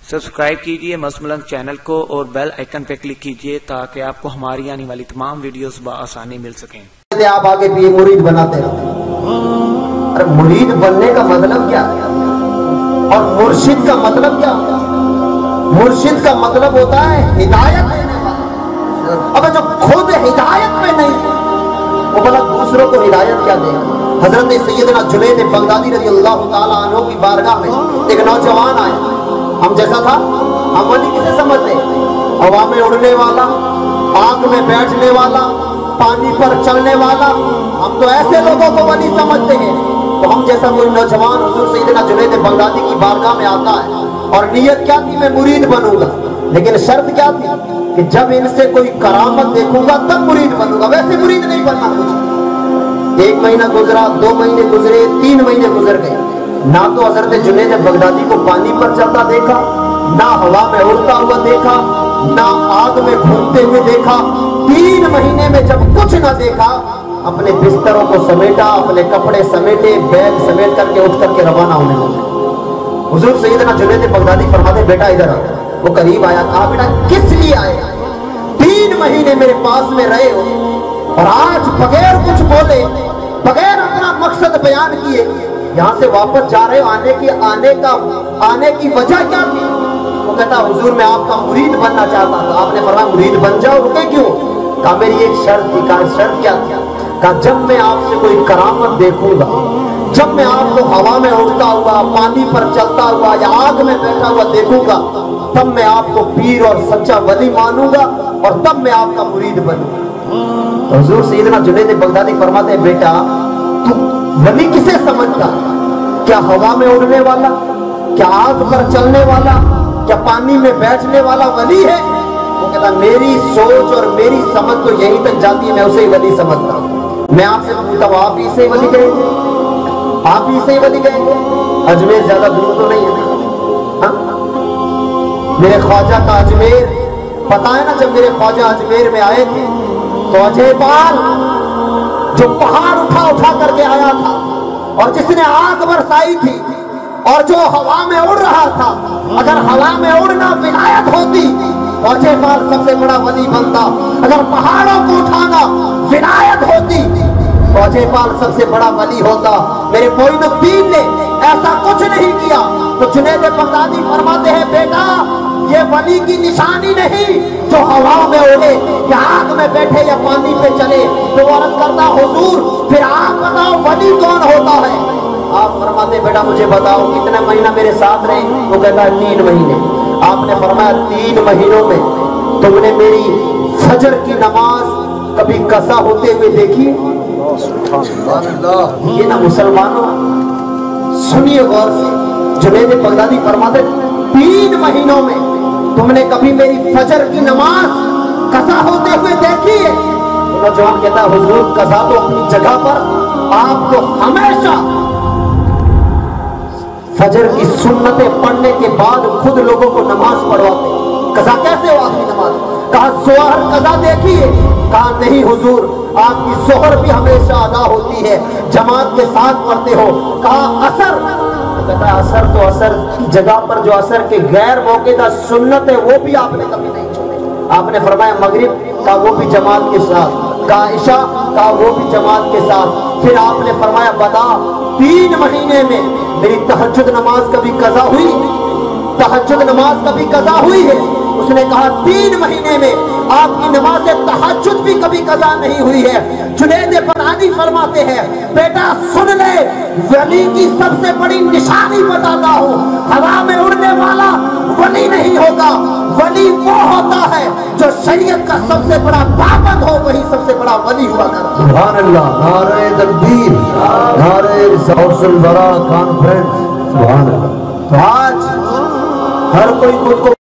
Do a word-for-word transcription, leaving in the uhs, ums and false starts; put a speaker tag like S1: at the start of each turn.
S1: Subscribe कीजिए मस्त मलंग channel को और बेल आइकन पे क्लिक कीजिए ताकि आपको हमारी आने वाली तमाम वीडियोस बआसानी मिल सकें।
S2: आप आगे भी मुरीद बनाते रहते। अरे मुरीद बनने का मतलब क्या है और मुर्शिद का मतलब क्या होता है? मुर्शिद का मतलब होता है हिदायत देने वाला। अब जो खुद हिदायत में नहीं वो भला दूसरों को हिदायत क्या देगा? हजरत सैयदना जुनैद बगदादी रज़ी अल्लाह ताला अन्हु की बारगाह में एक नौजवान आया। हम जैसा था हम वली किसे समझते? हवा में उड़ने वाला, आग में बैठने वाला, पानी पर चलने वाला। हम तो ऐसे लोगों को वली समझते हैं। तो हम जैसा कोई नौजवान हुजूर सैयदना जुनैद बगदादी की बारगाह में आता है और नियत क्या थी? मैं मुरीद बनूंगा, लेकिन शर्त क्या थी कि जब इनसे कोई करामत देखूंगा तब मुरीद बनूंगा, वैसे मुरीद नहीं बनना मुझे। एक महीना गुजरा, दो महीने गुजरे, तीन महीने गुजर गए, ना तो हजरत जुनैद बगदादी को पानी पर चलता देखा, ना हवा में उड़ता हुआ देखा, ना आग में घूमते हुए देखा। तीन महीने में जब कुछ ना देखा, अपने बिस्तरों को समेटा, अपने कपड़े समेटे, बैग समेट करके उठ करके रवाना होने लगे। हुजूर सैयदना जुनैद बगदादी फरमाते, बेटा इधर आओ। वो करीब आया, कहा बेटा किस लिए आए? तीन महीने मेरे पास में रहे हो और आज बगैर कुछ बोले, बगैर अपना मकसद बयान किए यहाँ से वापस जा रहे हो। आने की आने का आने की वजह क्या थी? वो कहता, हुजूर मैं आपका मुरीद बनना चाहता था। आपने फरमाया मुरीद बन जाओ। रुके क्यों? कहा मेरी एक शर्त थी। कहा शर्त क्या थी? कहा जब मैं आपसे कोई करामत देखूंगा, जब मैं आपको हवा में उड़ता हुआ, पानी पर चलता हुआ या आग में बैठा हुआ देखूंगा, तब मैं आपको पीर और सच्चा वली मानूंगा और तब मैं आपका मुरीद बनूंगा। तो हुजूर सैयदना जुनैद बगदादी फरमाते, बेटा तू वली किसे समझता? क्या हवा में उड़ने वाला, क्या आग पर चलने वाला, क्या पानी में बैठने वाला वली है? वो कहता मेरी सोच और मेरी समझ तो यहीं तक जाती है, मैं उसे ही वली समझता हूँ। मैं आपसे पूछता हूँ, आप ही से वली कहेंगे? आप ही से वली कहेंगे? अजमेर ज्यादा दूर तो नहीं है ना? मेरे ख्वाजा का अजमेर, पता है ना, जब मेरे ख्वाजा अजमेर में आए थे तो अजय पाल जो पहाड़ उठा उठा करके आया था और जिसने आग बरसाई थी और जो हवा में उड़ रहा था, अगर हवा में उड़ना विलायत होती तो अजय पाल सबसे बड़ा वली बनता। अगर पहाड़ों को उठाना विलायत होती तो अजय पाल सबसे बड़ा वली होता। मेरे मोइनुद्दीन ने ऐसा कुछ नहीं किया। तो जुनैद बगदादी फरमाते हैं, बेटा ये वली की निशानी नहीं जो हवा में उड़े या आग में बैठे या पानी पे चले। तो वो अर्ज करता, हुजूर फिर आप बताओ वली कौन होता है? आप फरमाते, बेटा मुझे बताओ कितने महीना मेरे साथ रहे? वो कहता है तीन महीने। आपने फरमाया तीन महीनों में तुमने मेरी फजर की नमाज कभी कसा होते हुए देखी? ये ना मुसलमानों सुनिए गौर से, जुनैद बगदादी फरमाते तीन महीनों में तुमने कभी मेरी फजर की नमाज कसा होते हुए देखी है? नौजवान कहता है, हुजूर कसा तो अपनी जगह पर, आप तो हमेशा फजर की सुन्नतें पढ़ने के बाद खुद लोगों को नमाज पढ़वाते। कसा कैसे हो आपकी नमाज? कहा जोहर कसा देखी है? कहा नहीं हुजूर, आपकी जोहर भी हमेशा अदा होती है, जमात के साथ पढ़ते हो। कहा असर? कहता है असर तो असर की जगह पर जो असर के गैर मौकेदा सुन्नत है वो भी आपने कभी नहीं छोड़े। आपने फरमाया मगरिब का, वो भी जमात के साथ। का इशा का, वो भी जमात के साथ। फिर आपने फरमाया बता तीन महीने में मेरी तहज्जुद नमाज कभी कज़ा हुई? तहज्जुद नमाज कभी कज़ा हुई है? उसने कहा तीन महीने में आपकी नमाज तहज्जुद भी कभी कज़ा नहीं हुई है। जुनैद बगदादी फरमाते हैं, बेटा सुन ले, वली की सबसे बड़ी निशानी बताता हूँ। हवा में उड़ने वाला वली नहीं होगा, वली वो होता है जो शरीयत का सबसे बड़ा पाबंद हो, वही सबसे बड़ा वली हुआ करता है। सुभान अल्लाह, नारे तकबीर, नारे सौसुल बरा कॉन्फ्रेंस। सुभान अल्लाह। तो आज हर कोई खुद को